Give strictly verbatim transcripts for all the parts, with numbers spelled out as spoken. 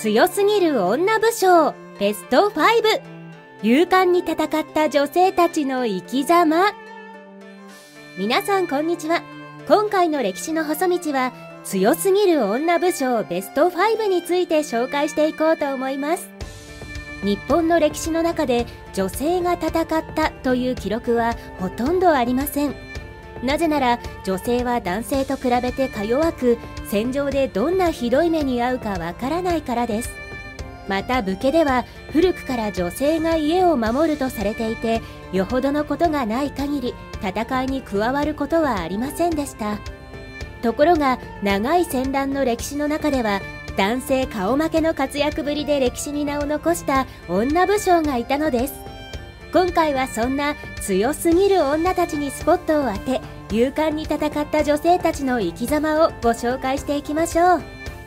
強すぎる女武将ベストファイブ、勇敢に戦った女性たちの生き様。皆さんこんにちは。今回の歴史の細道は強すぎる女武将ベストファイブについて紹介していこうと思います。日本の歴史の中で女性が戦ったという記録はほとんどありません。なぜなら女性は男性と比べてか弱く、戦場でどんなひどい目に遭うかわからないからです。また武家では古くから女性が家を守るとされていて、よほどのことがない限り戦いに加わることはありませんでした。ところが長い戦乱の歴史の中では、男性顔負けの活躍ぶりで歴史に名を残した女武将がいたのです。今回はそんな強すぎる女たちにスポットを当て、勇敢に戦った女性たちの生き様をご紹介していきましょう。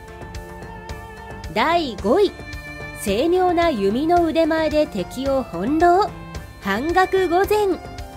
だいごい、精妙な弓の腕前で敵を翻弄、反学御前。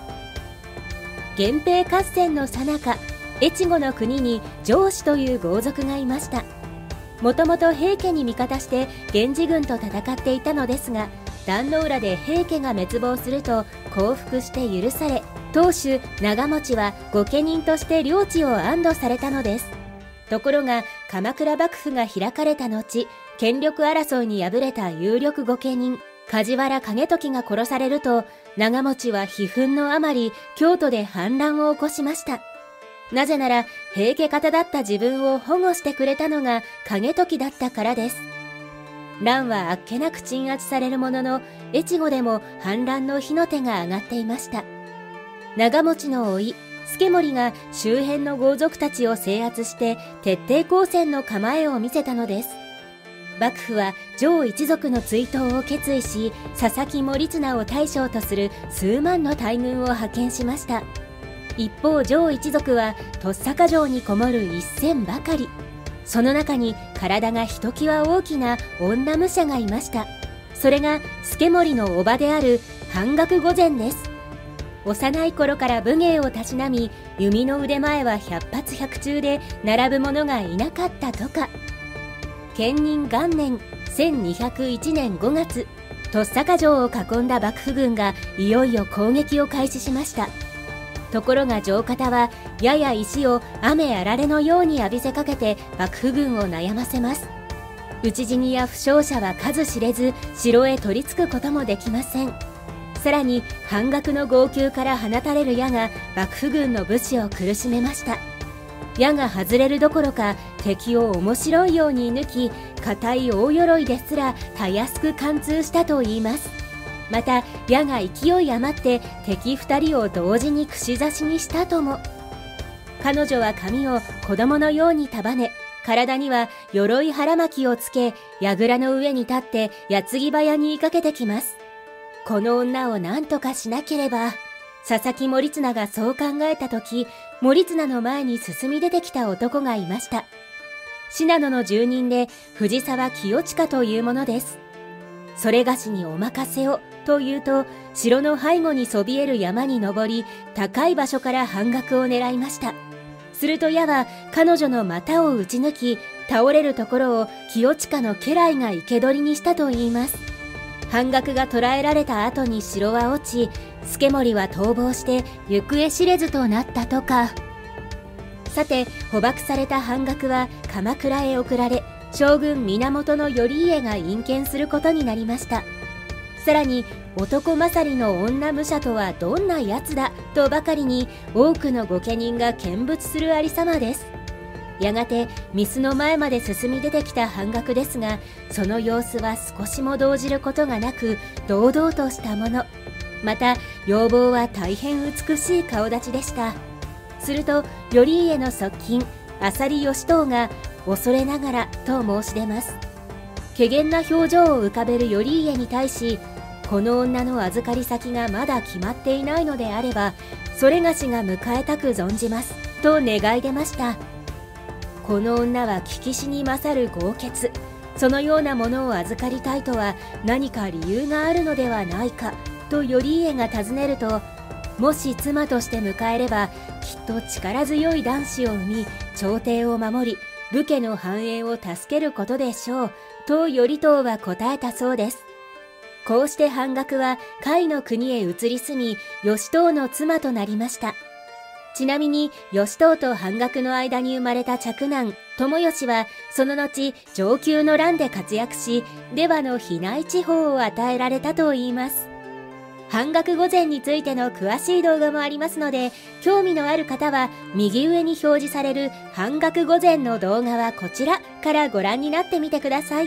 源平合戦の最中、越後の国に上司という豪族がいました。もともと平家に味方して源氏軍と戦っていたのですが、壇ノ浦で平家が滅亡すると降伏して許され、当主長持は御家人として領地を安堵されたのです。ところが鎌倉幕府が開かれた後、権力争いに敗れた有力御家人梶原景時が殺されると、長持は悲憤のあまり京都で反乱を起こしました。なぜなら平家方だった自分を保護してくれたのが景時だったからです。乱はあっけなく鎮圧されるものの、越後でも反乱の火の手が上がっていました。長持の甥助盛が周辺の豪族たちを制圧して徹底抗戦の構えを見せたのです。幕府は上一族の追討を決意し、佐々木盛綱を大将とする数万の大軍を派遣しました。一方上一族は鳥坂城にこもる一千ばかり。その中に体がひときわ大きな女武者がいました。それが助盛の叔母である反学御前です。幼い頃から武芸をたしなみ、弓の腕前は百発百中で並ぶ者がいなかったとか。建仁元年せんにひゃくいちねんごがつ、鳥坂城を囲んだ幕府軍がいよいよ攻撃を開始しました。ところが城方はやや石を雨あられのように浴びせかけて幕府軍を悩ませます。討ち死にや負傷者は数知れず、城へ取り付くこともできません。さらに反学の号泣から放たれる矢が幕府軍の武士を苦しめました。矢が外れるどころか敵を面白いように射抜き、硬い大鎧ですらたやすく貫通したといいます。また矢が勢い余って敵二人を同時に串刺しにしたとも。彼女は髪を子供のように束ね、体には鎧腹巻きをつけ、櫓の上に立って矢継ぎ早に追いかけてきます。この女を何とかしなければ。佐々木盛綱がそう考えた時、盛綱の前に進み出てきた男がいました。信濃の住人で藤沢清親というものです。それがしにお任せをと言うと、城の背後にそびえる山に登り、高い場所から反学を狙いました。すると矢は彼女の股を打ち抜き、倒れるところを清親の家来が生け捕りにしたといいます。反学が捕らえられた後に城は落ち、助盛は逃亡して行方知れずとなったとか。さて捕獲された反学は鎌倉へ送られ、将軍源頼家が隠居することになりました。さらに男勝りの女武者とはどんなやつだとばかりに多くの御家人が見物するありさまです。やがて御簾の前まで進み出てきた反学ですが、その様子は少しも動じることがなく、堂々としたもの。また容貌は大変美しい顔立ちでした。すると頼家の側近浅利義遠が恐れながらと申し出ます。怪訝な表情を浮かべる頼家に対し、この女の預かり先がまだ決まっていないのであれば、それがしが迎えたく存じますと願い出ました。この女は聞きしに勝る豪傑、そのようなものを預かりたいとは何か理由があるのではないかと頼家が尋ねると、もし妻として迎えればきっと力強い男子を産み、朝廷を守り武家の繁栄を助けることでしょうと頼朝は答えたそうです。こうして反学は甲斐の国へ移り住み、義藤の妻となりました。ちなみに義藤と反学の間に生まれた嫡男友義はその後承久の乱で活躍し、出羽の比内地方を与えられたといいます。反学御前についての詳しい動画もありますので、興味のある方は右上に表示される反学御前の動画はこちらからご覧になってみてください。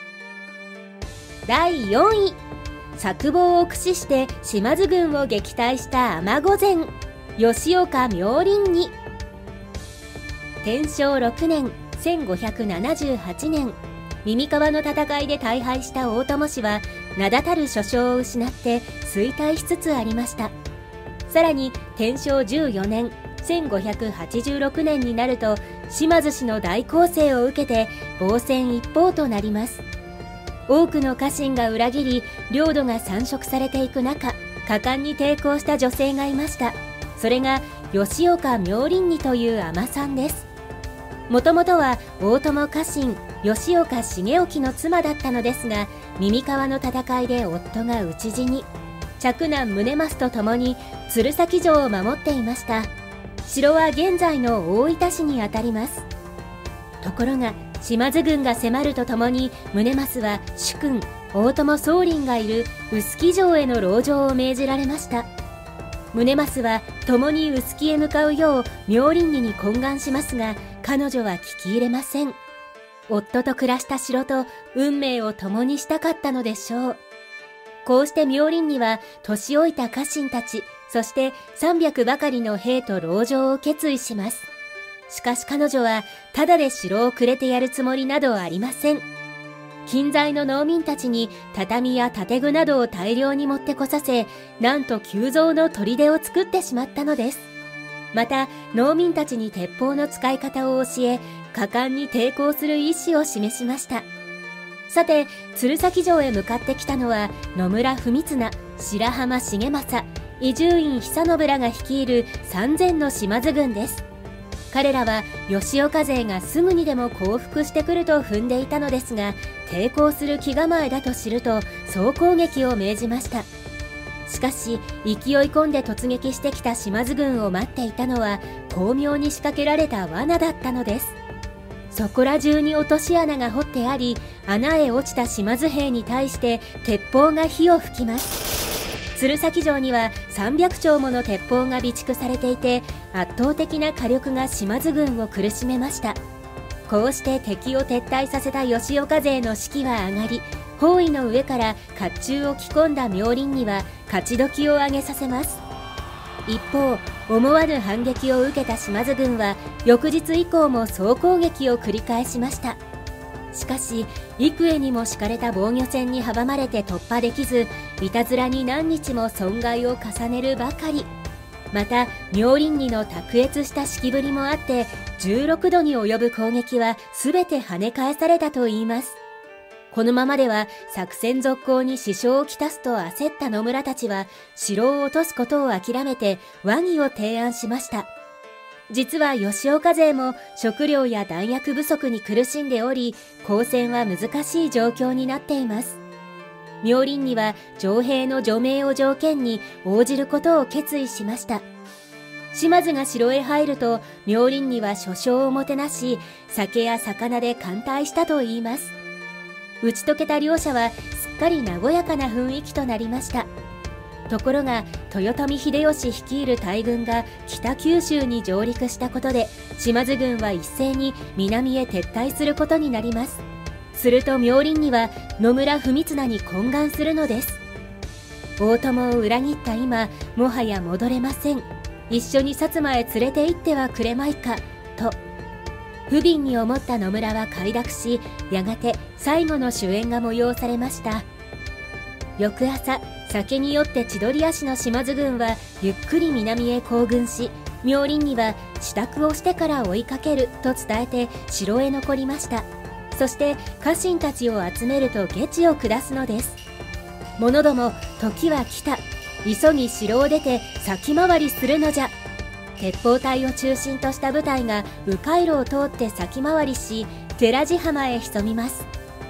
だいよんい、策謀を駆使して島津軍を撃退した尼御前、吉岡明倫に。天正ろくねんせんごひゃくななじゅうはちねん、耳川の戦いで大敗した大友氏は名だたる所掌を失って衰退しつつありました。さらに天正じゅうよねんせんごひゃくはちじゅうろくねんになると、島津氏の大攻勢を受けて防戦一方となります。多くの家臣が裏切り、領土が散食されていく中、果敢に抵抗した女性がいました。それが吉岡明倫にという尼さんです。もともとは大友家臣吉岡重興の妻だったのですが、耳川の戦いで夫が討ち死に、嫡男宗益と共に鶴崎城を守っていました。城は現在の大分市にあたります。ところが島津軍が迫るとともに、宗益は主君大友宗麟がいる臼杵城への籠城を命じられました。宗益は共に臼杵へ向かうよう明倫にに懇願しますが、彼女は聞き入れません。夫と暮らした城と運命を共にしたかったのでしょう。こうして明倫には年老いた家臣たち、そしてさんびゃくばかりの兵と籠城を決意します。しかし彼女はただで城をくれてやるつもりなどありません。近在の農民たちに畳や建具などを大量に持ってこさせ、なんと急造の砦を作ってしまったのです。また農民たちに鉄砲の使い方を教え、果敢に抵抗する意思を示しました。さて鶴崎城へ向かってきたのは野村文綱、白浜重政、伊集院久信らが率いるさんぜんの島津軍です。彼らは吉岡勢がすぐにでも降伏してくると踏んでいたのですが、抵抗する気構えだと知ると総攻撃を命じました。しかし勢い込んで突撃してきた島津軍を待っていたのは巧妙に仕掛けられた罠だったのです。そこら中に落とし穴が掘ってあり、穴へ落ちた島津兵に対して鉄砲が火を吹きます。鶴崎城にはさんびゃくちょうもの鉄砲が備蓄されていて、圧倒的な火力が島津軍を苦しめました。こうして敵を撤退させた吉岡勢の士気は上がり、包囲の上から甲冑を着込んだ明倫には勝ち時を上げさせます。一方思わぬ反撃を受けた島津軍は翌日以降も総攻撃を繰り返しました。しかし幾重にも敷かれた防御線に阻まれて突破できず、いたずらに何日も損害を重ねるばかり。また明倫にの卓越した指揮ぶりもあって、じゅうろくどに及ぶ攻撃は全て跳ね返されたといいます。このままでは作戦続行に支障をきたすと焦った野村たちは、城を落とすことを諦めて和議を提案しました。実は吉岡勢も食料や弾薬不足に苦しんでおり、抗戦は難しい状況になっています。明倫には城兵の除名を条件に応じることを決意しました。島津が城へ入ると明倫には所掌をもてなし、酒や魚で歓待したといいます。打ち解けた両者はすっかり和やかな雰囲気となりました。ところが豊臣秀吉率いる大軍が北九州に上陸したことで、島津軍は一斉に南へ撤退することになります。すると明倫には野村文綱に懇願するのです。大友を裏切った今、もはや戻れません。一緒に薩摩へ連れて行ってはくれまいかと。不憫に思った野村は快諾し、やがて最後の酒宴が催されました。翌朝、酒に酔って千鳥足の島津軍はゆっくり南へ行軍し、明倫には支度をしてから追いかけると伝えて城へ残りました。そして家臣たちを集めると下知を下すのです。者ども、時は来た。急ぎ城を出て先回りするのじゃ。鉄砲隊を中心とした部隊が迂回路を通って先回りし、寺地浜へ潜みます。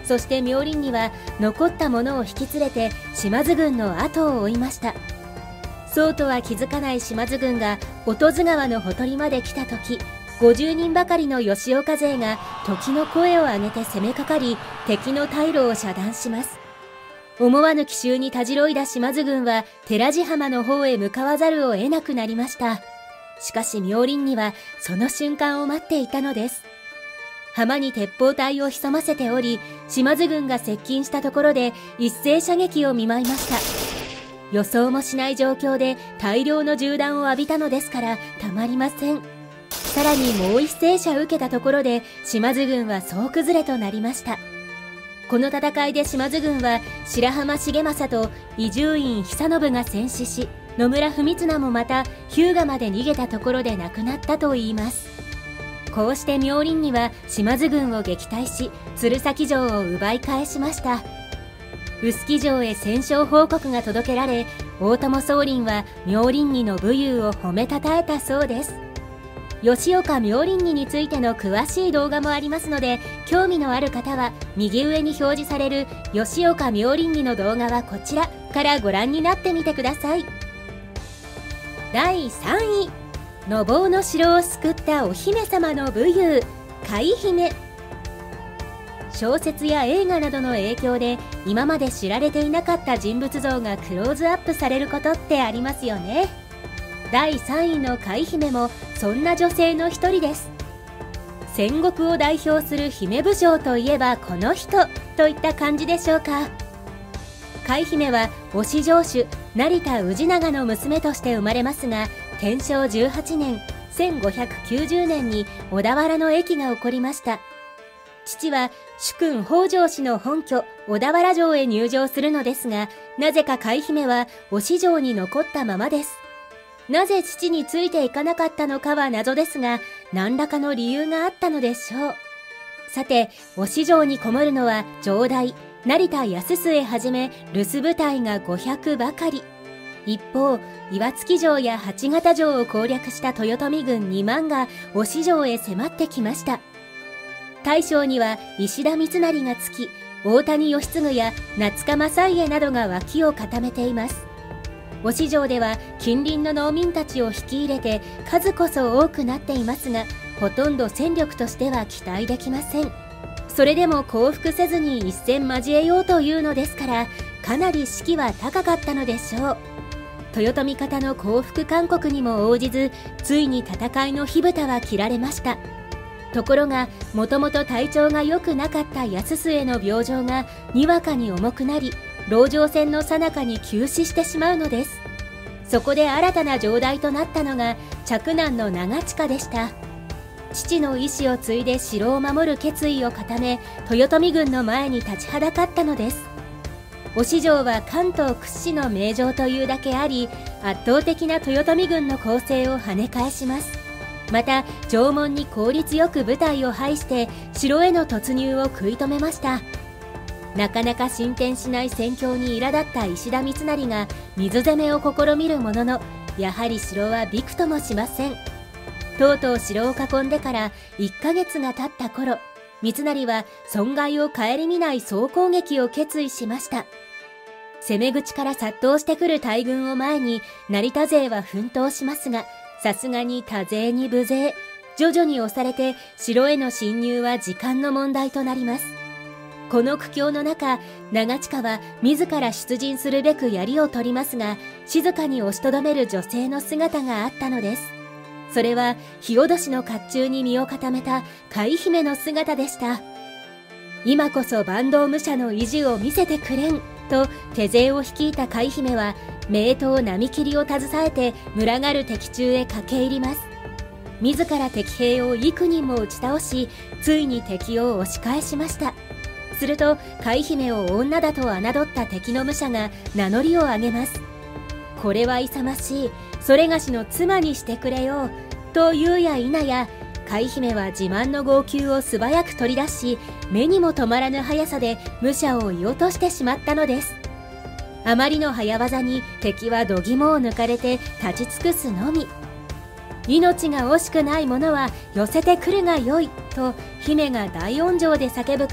そして妙林には残った者を引き連れて島津軍の後を追いました。そうとは気づかない島津軍が音津川のほとりまで来た時、ごじゅうにんばかりの吉岡勢が時の声を上げて攻めかかり、敵の退路を遮断します。思わぬ奇襲にたじろいだ島津軍は寺地浜の方へ向かわざるを得なくなりました。しかし妙林にはその瞬間を待っていたのです。浜に鉄砲隊を潜ませており、島津軍が接近したところで一斉射撃を見舞いました。予想もしない状況で大量の銃弾を浴びたのですからたまりません。さらにもう一斉射受けたところで島津軍は総崩れとなりました。この戦いで島津軍は白浜重政と伊集院久信が戦死し、野村文綱もまた日向まで逃げたところで亡くなったといいます。こうして妙林には島津軍を撃退し、鶴崎城を奪い返しました。臼杵城へ戦勝報告が届けられ、大友宗麟は妙林にの武勇を褒めたたえたそうです。吉岡妙林にについての詳しい動画もありますので、興味のある方は右上に表示される吉岡妙林にの動画はこちらからご覧になってみてください。だいさんい、のぼうの城を救ったお姫様の武勇、海姫。小説や映画などの影響で今まで知られていなかった人物像がクローズアップされることってありますよね。だいさんいの海姫もそんな女性の一人です。戦国を代表する姫武将といえばこの人といった感じでしょうか。海姫は忍城主成田氏長の娘として生まれますが、天正じゅうはちねんせんごひゃくきゅうじゅうねんに小田原の役が起こりました。父は主君北条氏の本拠小田原城へ入城するのですが、なぜか海姫は忍城に残ったままです。なぜ父についていかなかったのかは謎ですが、何らかの理由があったのでしょう。さて、忍城にこもるのは城代成田康末はじめ留守部隊がごひゃくばかり。一方、岩槻城や八形城を攻略した豊臣軍にまんが忍城へ迫ってきました。大将には石田三成がつき、大谷義継や夏川正家などが脇を固めています。忍城では近隣の農民たちを引き入れて数こそ多くなっていますが、ほとんど戦力としては期待できません。それでも降伏せずに一戦交えようというのですから、かなり士気は高かったのでしょう。豊臣方の降伏勧告にも応じず、ついに戦いの火蓋は切られました。ところが、もともと体調が良くなかった康末の病状がにわかに重くなり、籠城戦の最中に急死してしまうのです。そこで新たな城代となったのが嫡男の長近でした。父の意志を継いで城を守る決意を固め、豊臣軍の前に立ちはだかったのです。忍城は関東屈指の名城というだけあり、圧倒的な豊臣軍の攻勢を跳ね返します。また城門に効率よく部隊を配して城への突入を食い止めました。なかなか進展しない戦況に苛立った石田三成が水攻めを試みるものの、やはり城はびくともしません。とうとう城を囲んでからいっかげつが経った頃、三成は損害を顧みない総攻撃を決意しました。攻め口から殺到してくる大軍を前に成田勢は奮闘しますが、さすがに多勢に無勢、徐々に押されて城への侵入は時間の問題となります。この苦境の中、長近は自ら出陣するべく槍を取りますが、静かに押しとどめる女性の姿があったのです。それは日落の甲冑に身を固めた海姫の姿でした。今こそ坂東武者の意地を見せてくれんと手勢を率いた海姫は、名刀並切りを携えて群がる敵中へ駆け入ります。自ら敵兵を幾人も打ち倒し、ついに敵を押し返しました。すると海姫を女だと侮った敵の武者が名乗りを上げます。これは勇ましい、それがしの妻にしてくれよと言うや否や、海姫は自慢の号泣を素早く取り出し、目にも止まらぬ速さで武者を射落としてしまったのです。あまりの早業に敵は度肝を抜かれて立ち尽くすのみ。命が惜しくない者は寄せてくるがよいと姫が大音情で叫ぶと、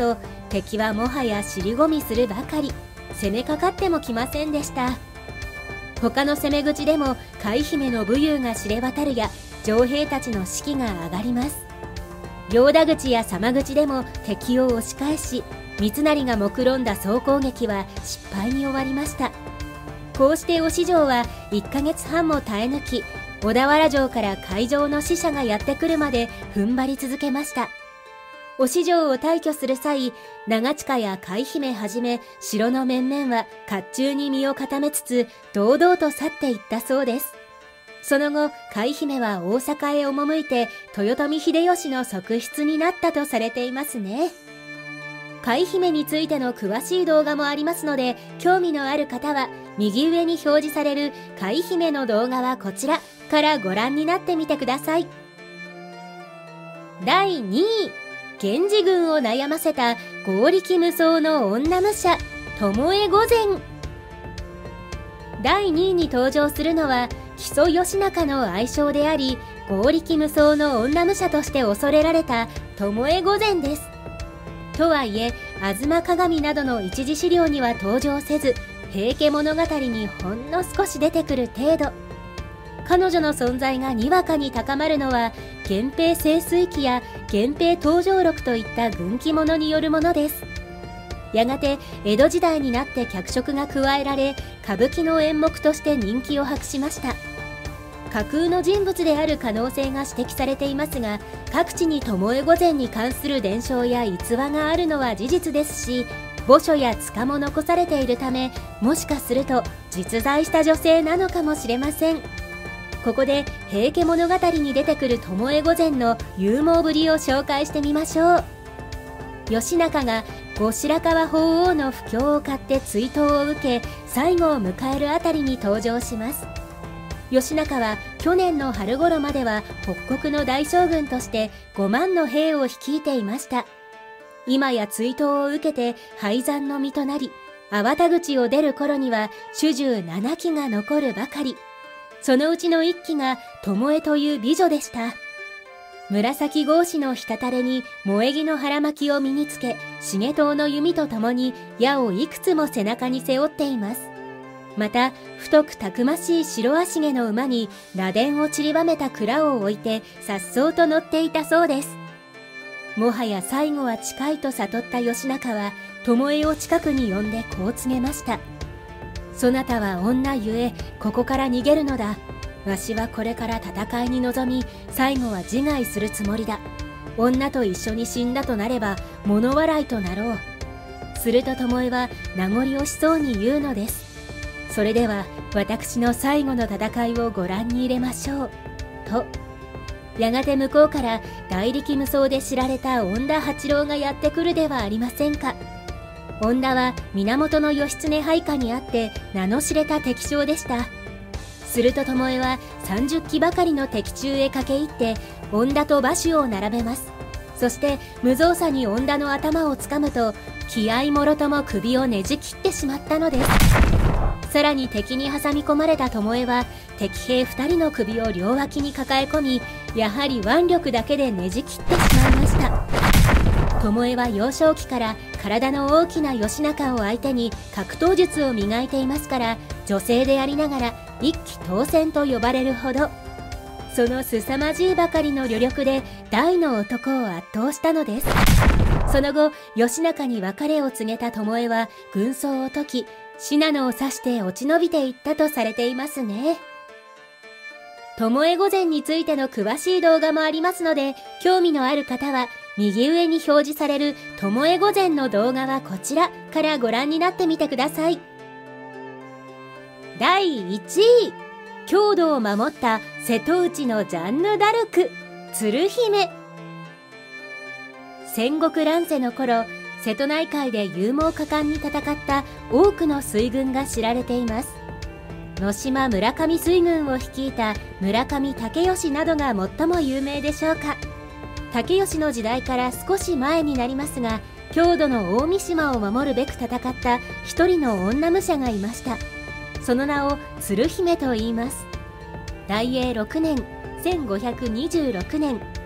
敵はもはや尻込みするばかり、攻めかかってもきませんでした。他の攻め口でも海姫の武勇が知れ渡るや城兵たちの士気が上がります。両田口や左間口でも敵を押し返し、三成が目論んだ総攻撃は失敗に終わりました。こうして忍城はいっかげつはんも耐え抜き、小田原城から海上の使者がやってくるまで踏ん張り続けました。忍城を退去する際、長近や海姫はじめ城の面々は甲冑に身を固めつつ堂々と去っていったそうです。その後、海姫は大阪へ赴いて豊臣秀吉の側室になったとされていますね。海姫についての詳しい動画もありますので、興味のある方は右上に表示される海姫の動画はこちらからご覧になってみてください。だいにい、源氏軍を悩ませた剛力無双の女武者巴御前。だいにいに登場するのは木曽義仲の愛称であり、剛力無双の女武者として恐れられた巴御前です。とはいえ、吾妻鏡などの一次資料には登場せず、平家物語にほんの少し出てくる程度。彼女の存在がにわかに高まるのは、源平盛衰記や源平登場録といった軍記物によるものです。やがて江戸時代になって脚色が加えられ、歌舞伎の演目として人気を博しました。架空の人物である可能性が指摘されていますが、各地に巴御前に関する伝承や逸話があるのは事実ですし、墓所や塚も残されているため、もしかすると実在した女性なのかもしれません。ここで平家物語に出てくる巴御前の勇猛ぶりを紹介してみましょう。義仲が後白河法皇の不興を買って追悼を受け、最後を迎えるあたりに登場します。義仲は去年の春頃までは北国の大将軍としてごまんの兵を率いていました。今や追悼を受けて廃山の身となり、粟田口を出る頃には主従ななきが残るばかり。そのうちのいっきが巴という美女でした。紫格子の滴れに萌木の腹巻きを身につけ、重刀の弓とともに矢をいくつも背中に背負っています。また、太くたくましい白足毛の馬に螺鈿を散りばめた蔵を置いて颯爽と乗っていたそうです。もはや最後は近いと悟った義仲は、巴を近くに呼んでこう告げました。そなたは女ゆえ、ここから逃げるのだ。わしはこれから戦いに臨み、最後は自害するつもりだ。女と一緒に死んだとなれば、物笑いとなろう。すると巴は名残惜しそうに言うのです。それでは私の最後の戦いをご覧に入れましょう。と。やがて向こうから大力無双で知られた恩田八郎がやってくるではありませんか。恩田は源義経配下にあって名の知れた敵将でした。すると巴はさんじゅっきばかりの敵中へ駆け入って恩田と馬首を並べます。そして無造作に恩田の頭をつかむと、気合もろとも首をねじ切ってしまったのです。さらに敵に挟み込まれた巴は敵兵ふたりの首を両脇に抱え込み、やはり腕力だけでねじ切ってしまいました。巴は幼少期から体の大きな義仲を相手に格闘術を磨いていますから、女性でありながら一騎当選と呼ばれるほど。その凄まじいばかりの旅力で大の男を圧倒したのです。その後、義仲に別れを告げた巴は軍装を解き、信濃を刺して落ち延びていったとされていますね。巴御前についての詳しい動画もありますので、興味のある方は右上に表示される巴御前の動画はこちらからご覧になってみてください。だいいちい、郷土を守った瀬戸内のジャンヌ・ダルク、鶴姫。戦国乱世の頃、瀬戸内海で勇猛果敢に戦った多くの水軍が知られています。野島村上水軍を率いた村上武義などが最も有名でしょうか。武義の時代から少し前になりますが、郷土の大三島を守るべく戦った一人の女武者がいました。その名を鶴姫と言います。大永ろくねんせんごひゃくにじゅうろくねん、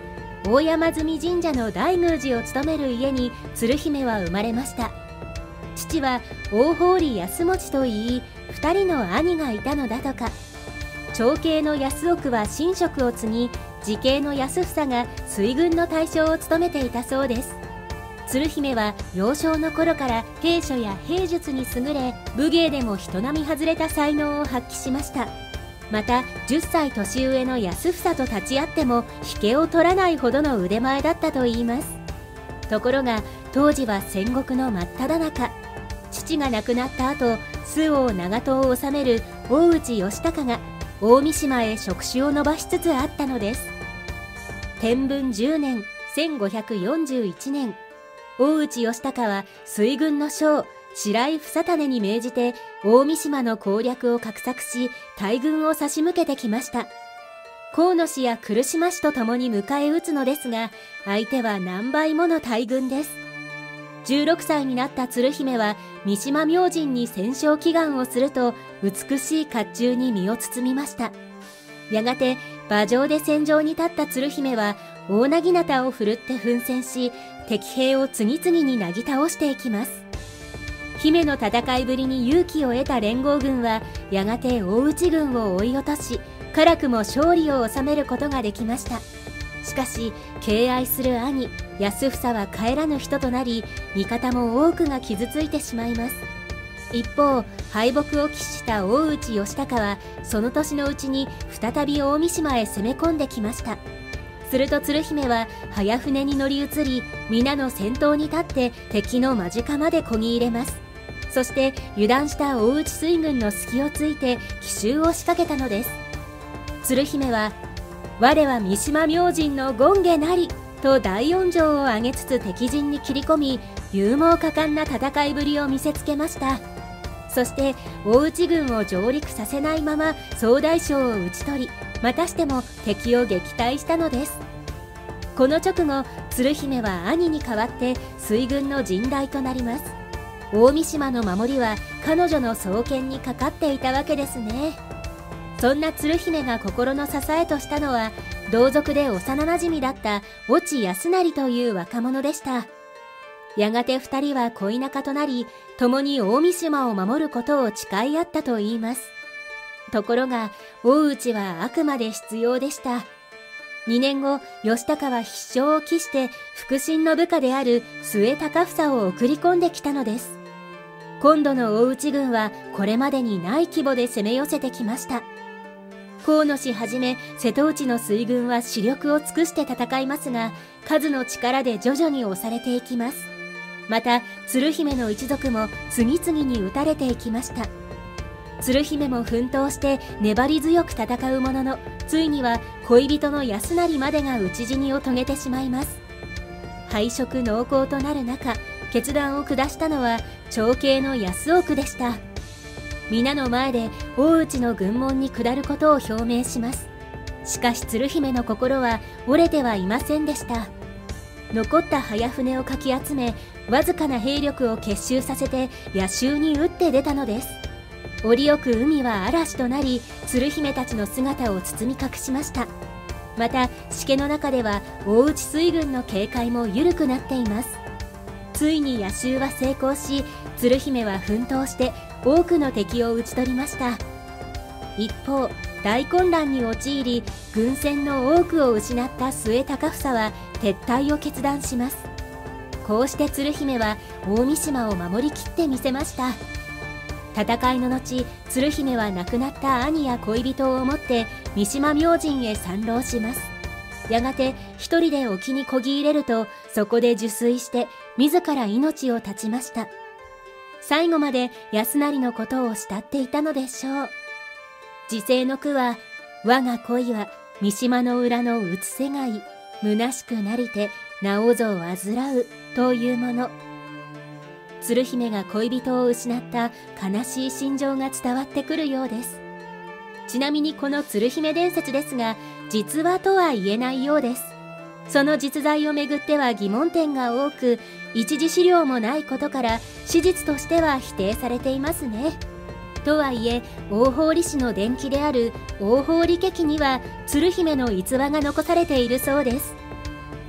大山積神社の大宮司を務める家に鶴姫は生まれました。父は大堀安持といい、ふたりの兄がいたのだとか。長兄の安奥は神職を継ぎ、次兄の安房が水軍の大将を務めていたそうです。鶴姫は幼少の頃から兵書や兵術に優れ、武芸でも人並み外れた才能を発揮しました。またじゅっさい年上の安房と立ち会っても引けを取らないほどの腕前だったといいます。ところが当時は戦国の真っ只中、父が亡くなった後、周防長門を治める大内義高が大三島へ触手を伸ばしつつあったのです。天文じゅうねんせんごひゃくよんじゅういちねん、大内義高は水軍の将白井房胤に命じて大三島の攻略を画策し、大軍を差し向けてきました。河野氏や来島氏と共に迎え撃つのですが、相手は何倍もの大軍です。じゅうろくさいになった鶴姫は三島明神に戦勝祈願をすると、美しい甲冑に身を包みました。やがて馬上で戦場に立った鶴姫は大なぎなたを振るって奮戦し、敵兵を次々になぎ倒していきます。姫の戦いぶりに勇気を得た連合軍はやがて大内軍を追い落とし、辛くも勝利を収めることができました。しかし敬愛する兄安房は帰らぬ人となり、味方も多くが傷ついてしまいます。一方、敗北を喫した大内義高はその年のうちに再び大三島へ攻め込んできました。すると鶴姫は早船に乗り移り、皆の先頭に立って敵の間近までこぎ入れます。そして油断した大内水軍の隙をついて奇襲を仕掛けたのです。鶴姫は「我は三島明神の権化なり」と大音情を上げつつ敵陣に切り込み、勇猛果敢な戦いぶりを見せつけました。そして大内軍を上陸させないまま総大将を討ち取り、またしても敵を撃退したのです。この直後、鶴姫は兄に代わって水軍の陣代となります。大三島の守りは彼女の双肩にかかっていたわけですね。そんな鶴姫が心の支えとしたのは、同族で幼なじみだった越智康成という若者でした。やがて二人は恋仲となり、共に大三島を守ることを誓い合ったといいます。ところが大内はあくまで必要でした。にねんご、義高は必勝を期して腹心の部下である末高房を送り込んできたのです。今度の大内軍はこれまでにない規模で攻め寄せてきました。河野氏はじめ瀬戸内の水軍は死力を尽くして戦いますが、数の力で徐々に押されていきます。また鶴姫の一族も次々に討たれていきました。鶴姫も奮闘して粘り強く戦うものの、ついには恋人の安成までが討ち死にを遂げてしまいます。敗色濃厚となる中、決断を下したのは長兄の安奥でした。皆の前で大内の軍門に下ることを表明します。しかし鶴姫の心は折れてはいませんでした。残った早船をかき集め、わずかな兵力を結集させて野州に打って出たのです。折よく海は嵐となり、鶴姫たちの姿を包み隠しました。またしけの中では大内水軍の警戒も緩くなっています。ついに野襲は成功し、鶴姫は奮闘して多くの敵を討ち取りました。一方、大混乱に陥り軍船の多くを失った末高房は撤退を決断します。こうして鶴姫は大三島を守りきってみせました。戦いの後、鶴姫は亡くなった兄や恋人を思って三島明神へ参籠します。やがて一人で沖にこぎ入れると、そこで受水して自ら命を絶ちました。最後まで安成のことを慕っていたのでしょう。時世の句は、我が恋は三島の裏のうつせがい、虚しくなりてなおぞ患うというもの。鶴姫が恋人を失った悲しい心情が伝わってくるようです。ちなみにこの鶴姫伝説ですが、実話とは言えないようです。その実在をめぐっては疑問点が多く、一次資料もないことから史実としては否定されていますね。とはいえ、大堀氏の伝記である大堀家記には鶴姫の逸話が残されているそうです。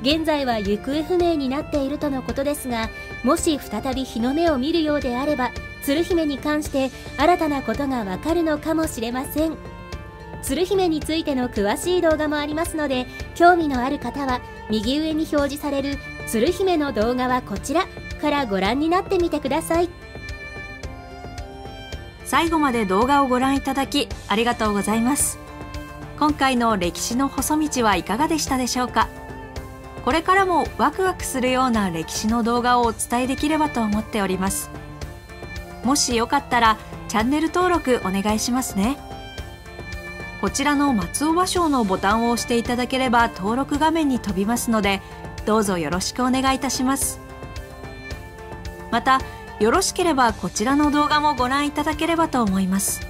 現在は行方不明になっているとのことですが、もし再び日の目を見るようであれば、鶴姫に関して新たなことがわかるのかもしれません。鶴姫についての詳しい動画もありますので、興味のある方は右上に表示される鶴姫の動画はこちらからご覧になってみてください。 最後まで動画をご覧いただきありがとうございます。今回の歴史の細道はいかがでしたでしょうか。これからもワクワクするような歴史の動画をお伝えできればと思っております。もしよかったらチャンネル登録お願いしますね。こちらの松尾芭蕉のボタンを押していただければ登録画面に飛びますので、どうぞよろしくお願いいたします。また、よろしければこちらの動画もご覧いただければと思います。